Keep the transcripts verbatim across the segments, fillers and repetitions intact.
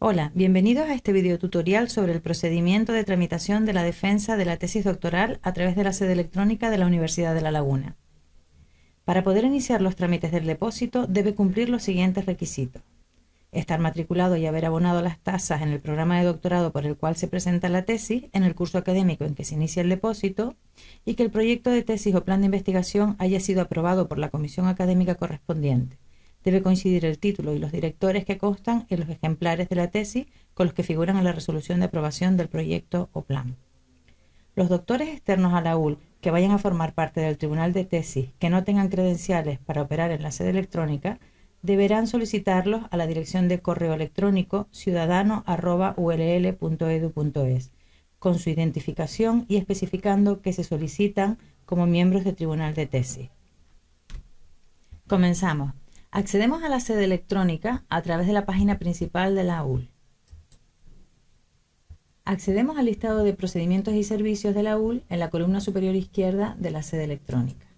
Hola, bienvenidos a este video tutorial sobre el procedimiento de tramitación de la defensa de la tesis doctoral a través de la sede electrónica de la Universidad de La Laguna. Para poder iniciar los trámites del depósito debe cumplir los siguientes requisitos: estar matriculado y haber abonado las tasas en el programa de doctorado por el cual se presenta la tesis en el curso académico en que se inicia el depósito y que el proyecto de tesis o plan de investigación haya sido aprobado por la comisión académica correspondiente. Debe coincidir el título y los directores que constan en los ejemplares de la tesis con los que figuran en la resolución de aprobación del proyecto o plan. Los doctores externos a la U L que vayan a formar parte del tribunal de tesis que no tengan credenciales para operar en la sede electrónica deberán solicitarlos a la dirección de correo electrónico ciudadano arroba u l l punto edu punto es con su identificación y especificando que se solicitan como miembros del tribunal de tesis. Comenzamos. Accedemos a la sede electrónica a través de la página principal de la U L. Accedemos al listado de procedimientos y servicios de la U L en la columna superior izquierda de la sede electrónica.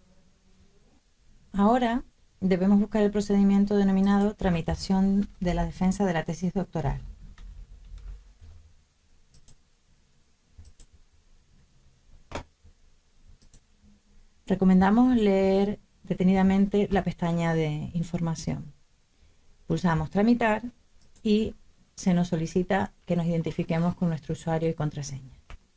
Ahora debemos buscar el procedimiento denominado tramitación de la defensa de la tesis doctoral. Recomendamos leer detenidamente la pestaña de información. Pulsamos tramitar y se nos solicita que nos identifiquemos con nuestro usuario y contraseña.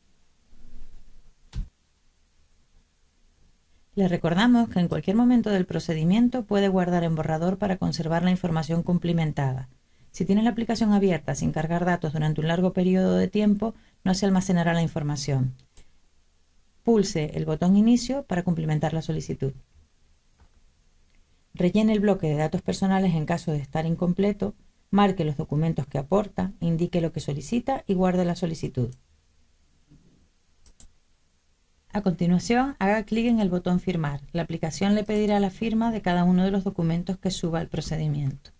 Les recordamos que en cualquier momento del procedimiento puede guardar en borrador para conservar la información cumplimentada. Si tiene la aplicación abierta sin cargar datos durante un largo periodo de tiempo, no se almacenará la información. Pulse el botón Inicio para cumplimentar la solicitud. Rellene el bloque de datos personales en caso de estar incompleto, marque los documentos que aporta, indique lo que solicita y guarde la solicitud. A continuación, haga clic en el botón Firmar. La aplicación le pedirá la firma de cada uno de los documentos que suba al procedimiento.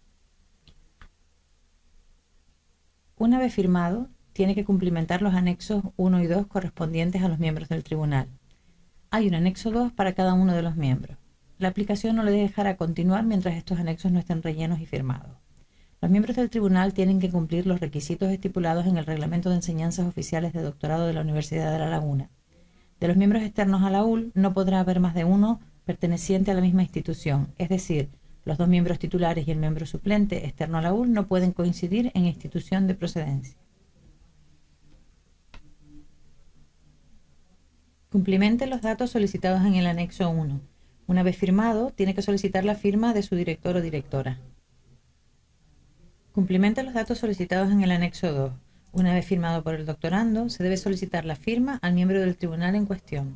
Una vez firmado, tiene que cumplimentar los anexos uno y dos correspondientes a los miembros del tribunal. Hay un anexo dos para cada uno de los miembros. La aplicación no le dejará continuar mientras estos anexos no estén rellenos y firmados. Los miembros del tribunal tienen que cumplir los requisitos estipulados en el Reglamento de Enseñanzas Oficiales de Doctorado de la Universidad de La Laguna. De los miembros externos a la U L no podrá haber más de uno perteneciente a la misma institución, es decir, los dos miembros titulares y el miembro suplente externo a la U L no pueden coincidir en institución de procedencia. Cumplimente los datos solicitados en el anexo uno. Una vez firmado, tiene que solicitar la firma de su director o directora. Cumplimente los datos solicitados en el anexo dos. Una vez firmado por el doctorando, se debe solicitar la firma al miembro del tribunal en cuestión.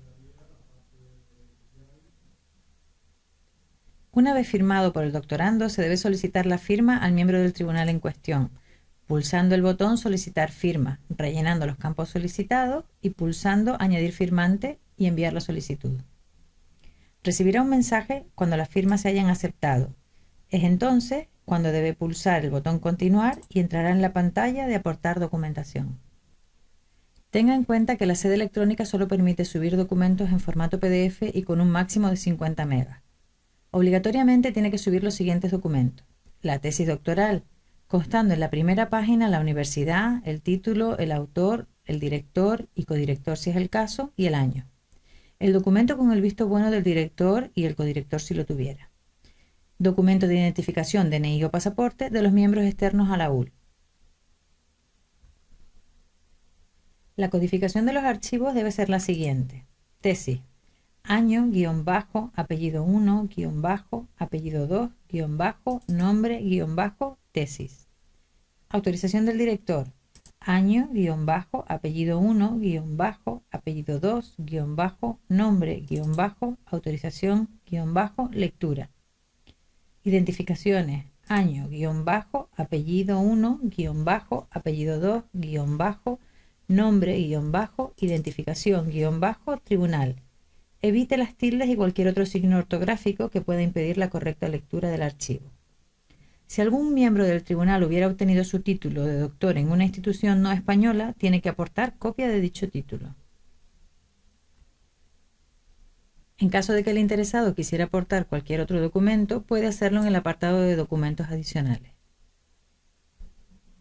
Una vez firmado por el doctorando, se debe solicitar la firma al miembro del tribunal en cuestión, pulsando el botón Solicitar firma, rellenando los campos solicitados y pulsando Añadir firmante y enviar la solicitud. Recibirá un mensaje cuando las firmas se hayan aceptado. Es entonces cuando debe pulsar el botón Continuar y entrará en la pantalla de Aportar documentación. Tenga en cuenta que la sede electrónica solo permite subir documentos en formato P D F y con un máximo de cincuenta megas. Obligatoriamente tiene que subir los siguientes documentos: la tesis doctoral, constando en la primera página la universidad, el título, el autor, el director y codirector si es el caso, y el año. El documento con el visto bueno del director y el codirector si lo tuviera. Documento de identificación, D N I o pasaporte de los miembros externos a la U L. La codificación de los archivos debe ser la siguiente: tesis, año, guión bajo, apellido uno, guión bajo, apellido dos, guión bajo, nombre, guión bajo, tesis. Autorización del director, año, guión bajo, apellido uno, guión bajo, apellido dos, guión bajo, nombre, guión bajo, autorización, guión bajo, lectura. Identificaciones, año, guión bajo, apellido uno, guión bajo, apellido dos, guión bajo, nombre, guión bajo, identificación, guión bajo, tribunal. Evite las tildes y cualquier otro signo ortográfico que pueda impedir la correcta lectura del archivo. Si algún miembro del tribunal hubiera obtenido su título de doctor en una institución no española, tiene que aportar copia de dicho título. En caso de que el interesado quisiera aportar cualquier otro documento, puede hacerlo en el apartado de documentos adicionales.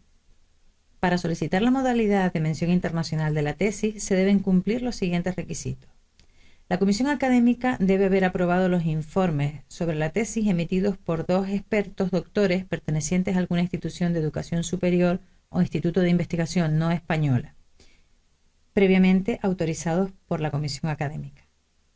Para solicitar la modalidad de mención internacional de la tesis se deben cumplir los siguientes requisitos. La comisión académica debe haber aprobado los informes sobre la tesis emitidos por dos expertos doctores pertenecientes a alguna institución de educación superior o instituto de investigación no española, previamente autorizados por la comisión académica.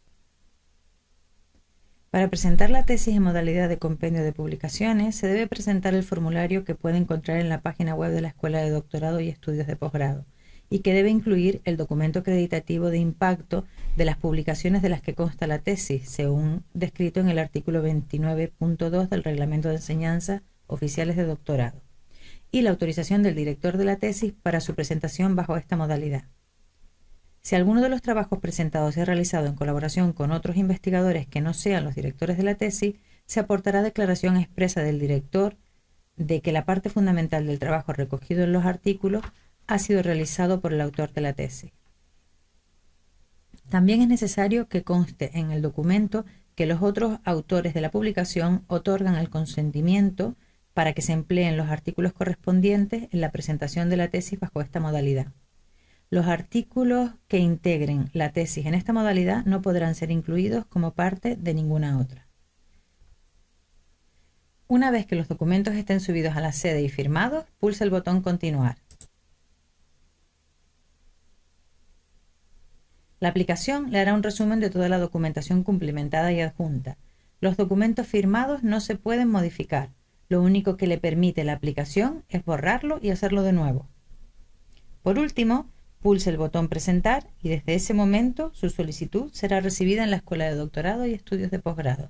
Para presentar la tesis en modalidad de compendio de publicaciones, se debe presentar el formulario que puede encontrar en la página web de la Escuela de Doctorado y Estudios de Posgrado y que debe incluir el documento acreditativo de impacto de las publicaciones de las que consta la tesis, según descrito en el artículo veintinueve punto dos del Reglamento de Enseñanza Oficiales de Doctorado, y la autorización del director de la tesis para su presentación bajo esta modalidad. Si alguno de los trabajos presentados es realizado en colaboración con otros investigadores que no sean los directores de la tesis, se aportará declaración expresa del director de que la parte fundamental del trabajo recogido en los artículos ha sido realizado por el autor de la tesis. También es necesario que conste en el documento que los otros autores de la publicación otorgan el consentimiento para que se empleen los artículos correspondientes en la presentación de la tesis bajo esta modalidad. Los artículos que integren la tesis en esta modalidad no podrán ser incluidos como parte de ninguna otra. Una vez que los documentos estén subidos a la sede y firmados, pulsa el botón Continuar. La aplicación le hará un resumen de toda la documentación cumplimentada y adjunta. Los documentos firmados no se pueden modificar. Lo único que le permite la aplicación es borrarlo y hacerlo de nuevo. Por último, pulse el botón Presentar y desde ese momento su solicitud será recibida en la Escuela de Doctorado y Estudios de Posgrado.